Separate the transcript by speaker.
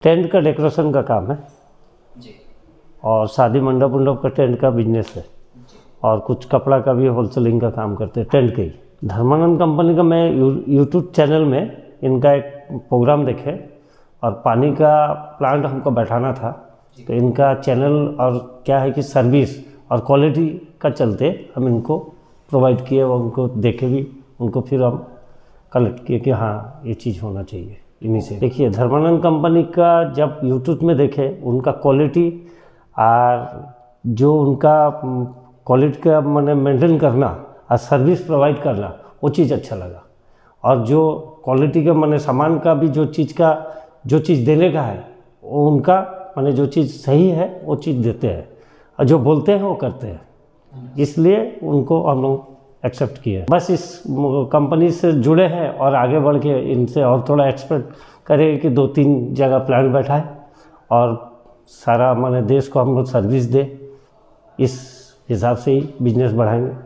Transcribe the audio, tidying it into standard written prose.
Speaker 1: Tent का decoration का काम है
Speaker 2: जी।
Speaker 1: और शादी मंडप उंडप का टेंट का बिजनेस है
Speaker 2: जी।
Speaker 1: और कुछ कपड़ा का भी होलसेलिंग का काम करते हैं टेंट के ही। धर्मानंद कंपनी का मैं यूट्यूब चैनल में इनका एक प्रोग्राम देखे और पानी का प्लांट हमको बैठाना था, तो इनका चैनल और क्या है कि सर्विस और क्वालिटी का चलते हम इनको प्रोवाइड किए और उनको देखे भी, उनको फिर हम कलेक्ट किए कि हाँ ये चीज़ होना चाहिए इन्हीं से। देखिए धर्मानंद कंपनी का जब यूट्यूब में देखे उनका क्वालिटी और जो उनका क्वालिटी का मैंने मेंटेन करना और सर्विस प्रोवाइड करना वो चीज़ अच्छा लगा। और जो क्वालिटी का मैंने सामान का भी जो चीज़ देने का है वो उनका मैंने जो चीज़ सही है वो चीज़ देते हैं और जो बोलते हैं वो करते हैं, इसलिए उनको हम लोग एक्सेप्ट किए। बस इस कंपनी से जुड़े हैं और आगे बढ़ के इनसे और थोड़ा एक्सपेक्ट करें कि 2-3 जगह प्लांट बैठाए और सारा मैंने देश को हम लोग सर्विस दे, इस हिसाब से ही बिजनेस बढ़ाएंगे।